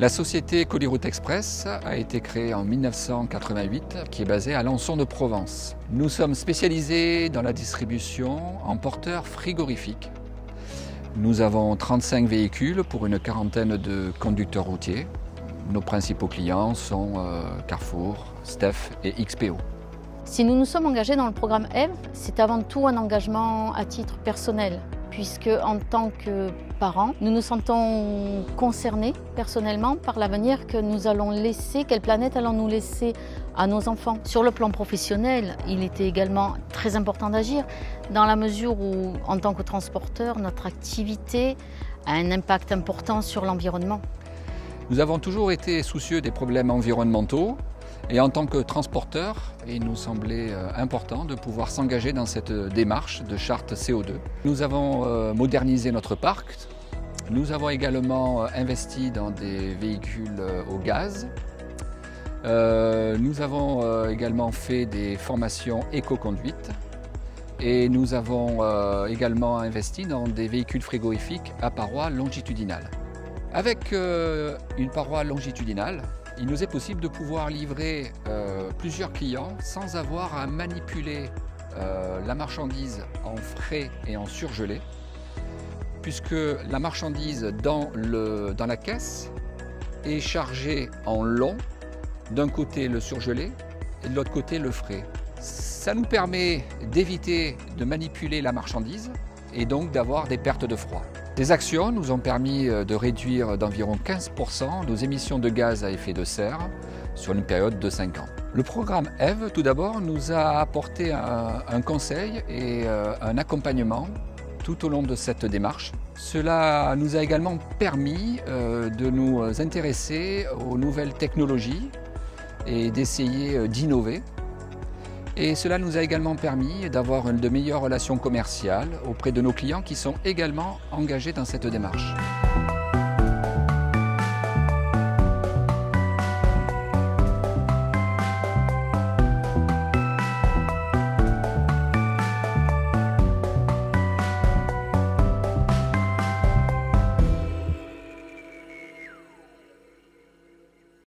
La société Colliroute Express a été créée en 1988, qui est basée à Alençon de Provence. Nous sommes spécialisés dans la distribution en porteurs frigorifiques. Nous avons 35 véhicules pour une quarantaine de conducteurs routiers. Nos principaux clients sont Carrefour, Stef et XPO. Si nous nous sommes engagés dans le programme EVE, c'est avant tout un engagement à titre personnel, puisque en tant que parents, nous nous sentons concernés personnellement par l'avenir que nous allons laisser, quelle planète allons-nous laisser à nos enfants. Sur le plan professionnel, il était également très important d'agir, dans la mesure où, en tant que transporteur, notre activité a un impact important sur l'environnement. Nous avons toujours été soucieux des problèmes environnementaux. Et en tant que transporteur, il nous semblait important de pouvoir s'engager dans cette démarche de charte CO2. Nous avons modernisé notre parc. Nous avons également investi dans des véhicules au gaz. Nous avons également fait des formations éco-conduite. Et nous avons également investi dans des véhicules frigorifiques à paroi longitudinale. Avec une paroi longitudinale, il nous est possible de pouvoir livrer plusieurs clients sans avoir à manipuler la marchandise en frais et en surgelé, puisque la marchandise dans la caisse est chargée en long, d'un côté le surgelé et de l'autre côté le frais. Ça nous permet d'éviter de manipuler la marchandise et donc d'avoir des pertes de froid. Ces actions nous ont permis de réduire d'environ 15% nos émissions de gaz à effet de serre sur une période de 5 ans. Le programme EVE, tout d'abord, nous a apporté un conseil et un accompagnement tout au long de cette démarche. Cela nous a également permis de nous intéresser aux nouvelles technologies et d'essayer d'innover. Et cela nous a également permis d'avoir de meilleures relations commerciales auprès de nos clients qui sont également engagés dans cette démarche.